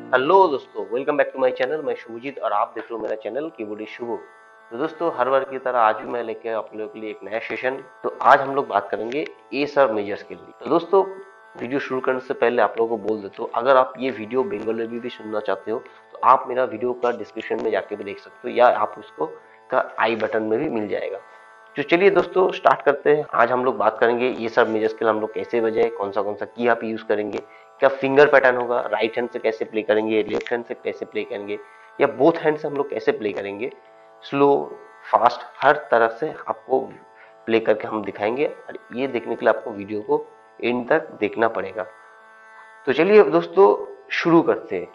Hello दोस्तों, welcome back to my channel. मैं शुभजीत और आप देख रहे हो मेरा चैनल कीबोर्डिस्ट शुभ। तो दोस्तों, हर बार की तरह आज भी मैं लेके आया आप लोगों के लिए एक नया सेशन। तो आज हम लोग बात करेंगे एस और मेजर्स के लिए। तो दोस्तों, वीडियो शुरू करने से पहले आप लोगों को बोल देता हूँ, अगर आप ये वीडियो बंगाली में भी सुनना चाहते हो तो आप मेरा वीडियो का डिस्क्रिप्शन में जाके भी देख सकते हो, या आप उसको का आई बटन में भी मिल जाएगा। तो चलिए दोस्तों, स्टार्ट करते हैं। आज हम लोग बात करेंगे ये सब मेजर स्केल हम लोग कैसे बजाए, कौन सा की आप यूज करेंगे, क्या फिंगर पैटर्न होगा, राइट हैंड से कैसे प्ले करेंगे, लेफ्ट हैंड से कैसे प्ले करेंगे, या बोथ हैंड से हम लोग कैसे प्ले करेंगे, स्लो फास्ट हर तरह से आपको प्ले करके हम दिखाएंगे। और ये देखने के लिए आपको वीडियो को एंड तक देखना पड़ेगा। तो चलिए दोस्तों, शुरू करते हैं।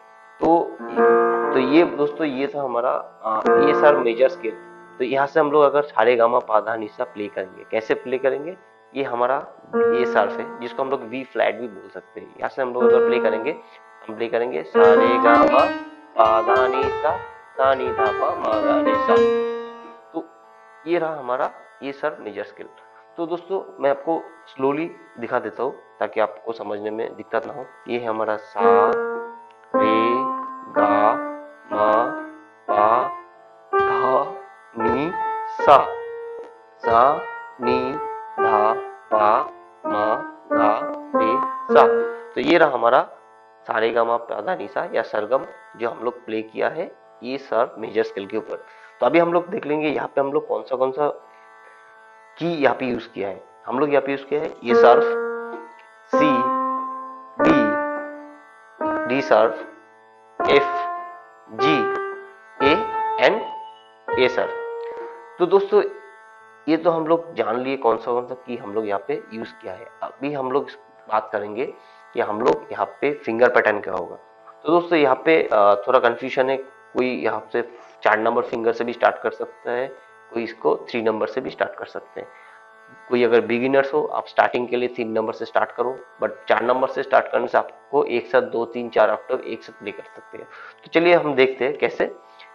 ये दोस्तों, ये था हमारा ये सर मेजर स्केल। तो यहाँ से हम लोग अगर सारे गामा पाधा निशा प्ले करेंगे, कैसे प्ले करेंगे, ये हमारा ए शार्प है, जिसको हम लोग वी फ्लैट भी बोल सकते हैं। यहाँ से हम लोग अगर प्ले करेंगे, हम प्ले करेंगे सारे गामा पाधा निशा सा नी धा पा मा गा रे सा। तो ये रहा हमारा ये सर मेजर स्केल। तो दोस्तों, मैं आपको स्लोली दिखा देता हूँ ताकि आपको समझने में दिक्कत ना हो। ये है हमारा सा रे गा मा पा धा नी सा, सा नी धा पा मा गा रे सा। तो ये रहा हमारा सारे गा मा पा धा नी सा या सरगम, जो हम लोग प्ले किया है ये सर मेजर स्केल के ऊपर। तो अभी हम लोग देख लेंगे यहाँ पे हम लोग कौन सा की यहाँ पे यूज किया है। हम लोग यहाँ पे यूज किया है ये sharp, C, D, D sharp, F, G, A and A sharp. तो दोस्तों, ये तो हम लोग जान लिए कौन सा की हम लोग यहाँ पे यूज किया है। अभी हम लोग बात करेंगे कि हम लोग यहाँ पे फिंगर पैटर्न क्या होगा। तो दोस्तों, यहाँ पे थोड़ा कंफ्यूजन है। कोई यहाँ से 4 नंबर फिंगर से भी स्टार्ट कर सकता है, कोई इसको 3 नंबर से भी स्टार्ट कर सकते हैं। कोई अगर बिगिनर्स हो, आप स्टार्टिंग के लिए 3 नंबर से स्टार्ट करो, बट 4 नंबर से स्टार्ट करने से आपको एक साथ 2 3 4 ऑक्टेव एक साथ प्ले कर सकते हैं। तो चलिए हम देखते हैं कैसे।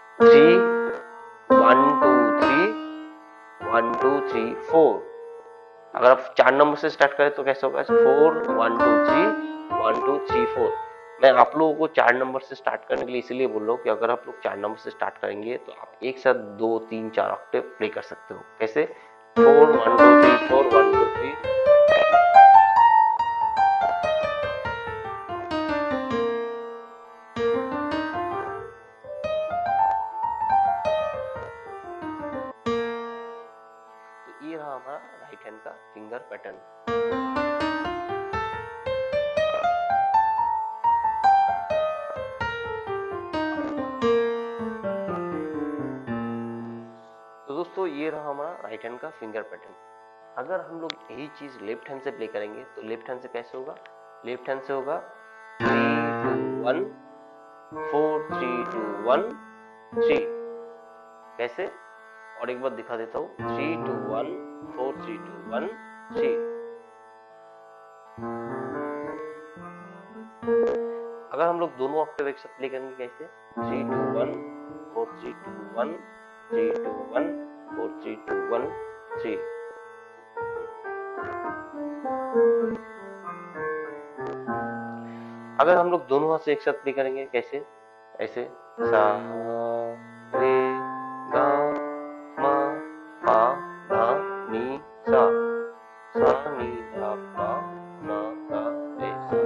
3 1 2 3 1 2 3 4। अगर आप 4 नंबर से स्टार्ट करें तो कैसे होगा, 4 1 2 3 1 2 3 4। मैं आप लोगों को 4 नंबर से स्टार्ट करने के लिए इसलिए बोल रहा हूँ कि अगर आप लोग 4 नंबर से स्टार्ट करेंगे तो आप एक साथ 2 3 4 ऑक्टेव प्ले कर सकते हो। कैसे, 4 1 2 3 4 1 2 3। तो ये रहा हमारा राइट हैंड का फिंगर पैटर्न। तो दोस्तों, ये रहा हमारा राइट हैंड का फिंगर पैटर्न। अगर हम लोग यही चीज लेफ्ट हैंड से प्ले करेंगे तो लेफ्ट हैंड से कैसे होगा, लेफ्ट हैंड से होगा 3 2 1 4 3 2 1 3। कैसे, और एक बार दिखा देता हूँ, 3 2 1 4 3 2 1 3। अगर हम लोग दोनों ऑक्टेव एक साथ प्ले करेंगे कैसे, 3 2 1 4 3 2 1 3 2 1 4 3 2 1 3। अगर हम लोग दोनों हाथ से एक साथ प्ले करेंगे कैसे, ऐसे सा रे गा मा पा धा नी सा, सा नी धा पा मा गा रे सा।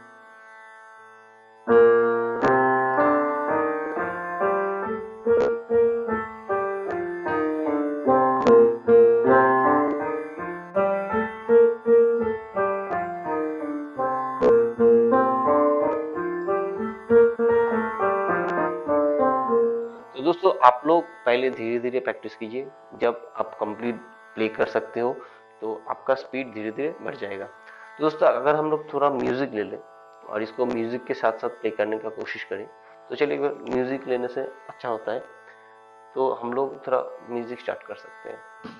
तो दोस्तों, आप लोग पहले धीरे धीरे प्रैक्टिस कीजिए। जब आप कंप्लीट प्ले कर सकते हो तो आपका स्पीड धीरे धीरे बढ़ जाएगा। तो दोस्तों, अगर हम लोग थोड़ा म्यूजिक ले लें और इसको म्यूजिक के साथ साथ प्ले करने का कोशिश करें, तो चलिए म्यूजिक लेने से अच्छा होता है। तो हम लोग थोड़ा म्यूजिक स्टार्ट कर सकते हैं।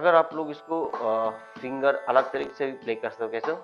अगर आप लोग इसको फिंगर अलग तरीके से भी प्ले कर सकते हो, कैसे?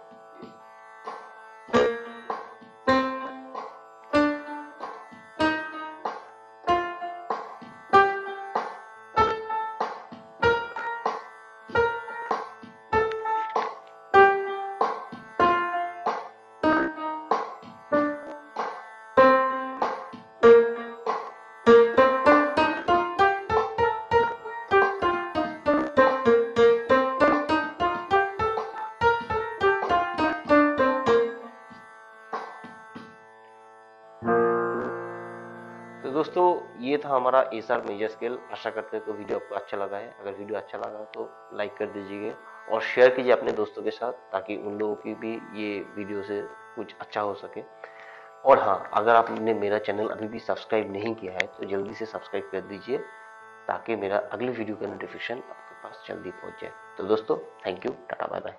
तो दोस्तों ये था हमारा ए शार्प मेजर स्केल। आशा करते हैं तो वीडियो आपको अच्छा लगा है। अगर वीडियो अच्छा लगा तो लाइक कर दीजिए और शेयर कीजिए अपने दोस्तों के साथ, ताकि उन लोगों की भी ये वीडियो से कुछ अच्छा हो सके। और हाँ, अगर आपने मेरा चैनल अभी भी सब्सक्राइब नहीं किया है तो जल्दी से सब्सक्राइब कर दीजिए, ताकि मेरा अगली वीडियो का नोटिफिकेशन आपके पास जल्दी पहुंच जाए। तो दोस्तों thank you, tata bye bye.